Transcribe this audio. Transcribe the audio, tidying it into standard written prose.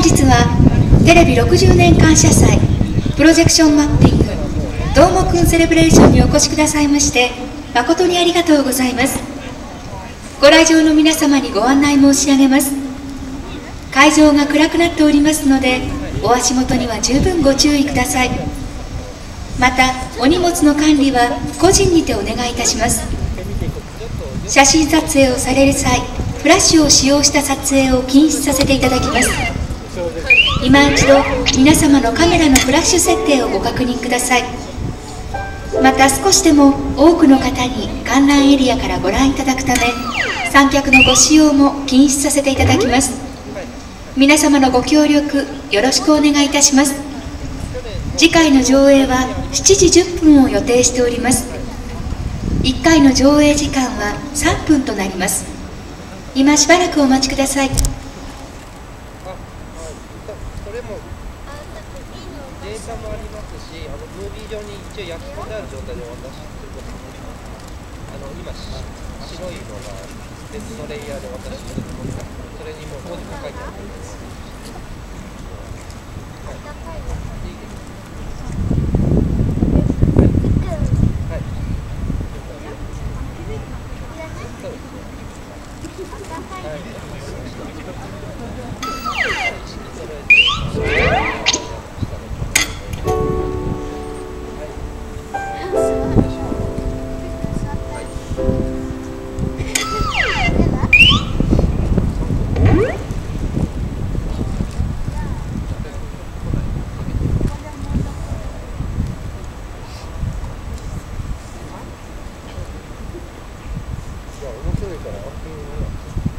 日はテレビ60年感謝祭プロジェクションマッピングどーもくんセレブレーションにお越しくださいまして誠にありがとうございます。ご来場の皆様にご案内申し上げます。会場が暗くなっておりますのでお足元には十分ご注意ください。またお荷物の管理は個人にてお願いいたします。写真撮影をされる際フラッシュを使用した撮影を禁止させていただきます。今一度皆様のカメラのフラッシュ設定をご確認ください。また少しでも多くの方に観覧エリアからご覧いただくため三脚のご使用も禁止させていただきます。皆様のご協力よろしくお願いいたします。次回の上映は7時10分を予定しております。1回の上映時間は3分となります。今しばらくお待ちください。 それもデータもありますし、ムービー上に一応焼き込んである状態でお渡しすることもできます。今白いのが別のレイヤーでお渡しすると思います。それにもう文字も書いてあると思います。面白いから。